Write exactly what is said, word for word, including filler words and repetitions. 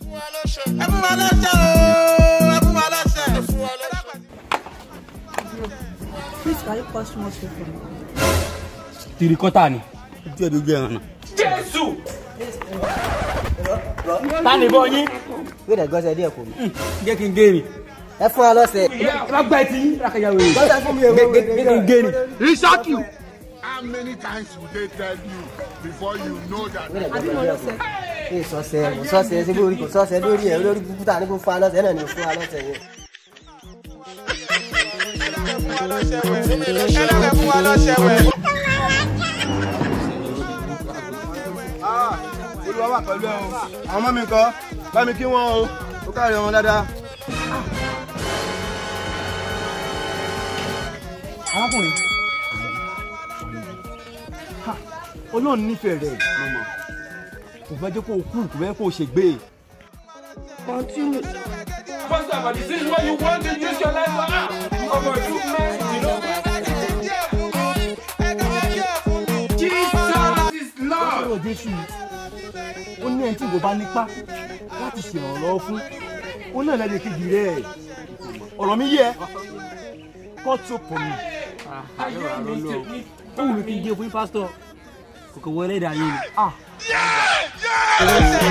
Please, can you pass more straight for me? Tirikota ni. Ojú ẹ̀ gbé ẹran náà. Jésù! Ta ni bọ́ yín? Wait, I got the idea for me. Jẹ́ kí n gé ni. Ẹ fún wa lọ́sẹ̀. Ẹ má gbá ẹtì yín. Rákàyà wèrè. Lọ́sẹ̀ fún mi ẹ̀ wọ́n. Jẹ́ kí n gé ni. Research you. How many times will they tell you before you know that? Àbí mo lọ́sẹ̀. Ẹ sọ́sẹ̀ kò sọ́sẹ̀ ṣé lórí kò sọ́sẹ̀ lórí ẹ̀ lórí kúkúta ní kò fún wa lọ́sẹ̀ náà ni fún wa lọ́sẹ̀ yẹn. Olúwa wà pẹ̀lú ẹ o. Àwọn ọmọ mi kọ́ bá mi kí wọ́n o. Ó kárí ọmọ dáadáa. Arákùnrin. Ọlọ́run nífẹ̀ẹ́ rẹ̀ mọ̀mọ́. Kò fẹ́ jẹ́ kó o kú, kò fẹ́ kó o ṣègbé. Continue. First of all, this is what you want to use your life for. Over two men, you know. Jesus is Lord. Ọ̀rọ̀ Jésù ó ní ẹni tí ìwọ bá nípa láti ṣèrànlọ́wọ́ fún ó náà lẹ́nu kejì rẹ̀. Ọ̀rọ̀ mi yẹ kọ́ tó pọ̀ mi. Ó wù mí kí n gé fún pásítọ̀ kòkò wọlé ìdáyé ni.